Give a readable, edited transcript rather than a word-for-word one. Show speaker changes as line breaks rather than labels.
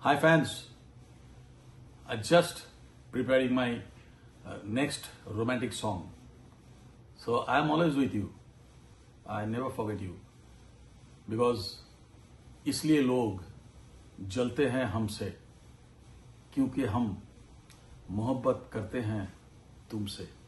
Hi fans, I just preparing my next romantic song. So I am always with you. I never forget you. Because इसलिए लोग जलते हैं हमसे क्योंकि हम मोहब्बत करते हैं तुमसे।